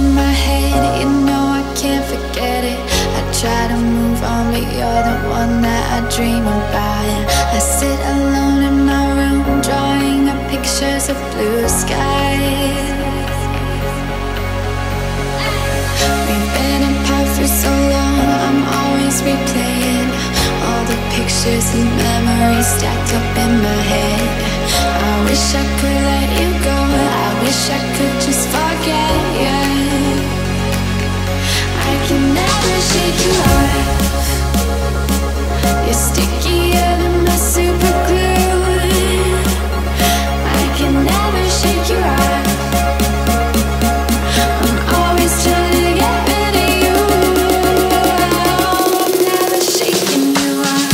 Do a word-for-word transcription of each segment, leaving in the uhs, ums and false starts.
in my head, you know I can't forget it. I try to move on, but you're the one that I dream about. I sit alone in my room, drawing up pictures of blue skies. We've been apart for so long, I'm always replaying all the pictures and memories stacked up in my head. I wish I could let you go, I wish I could just forget you. I can never shake you off, you're stickier than my super glue. I can never shake you off, I'm always trying to get rid of you. I'm never shaking you off.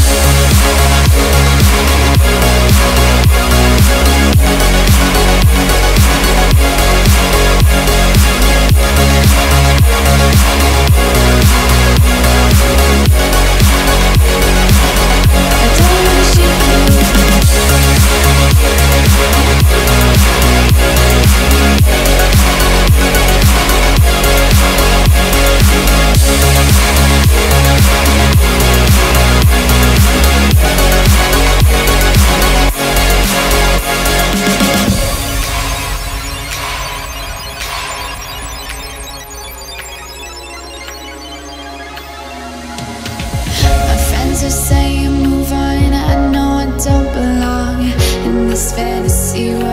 Are saying move on, I know I don't belong in this fantasy world.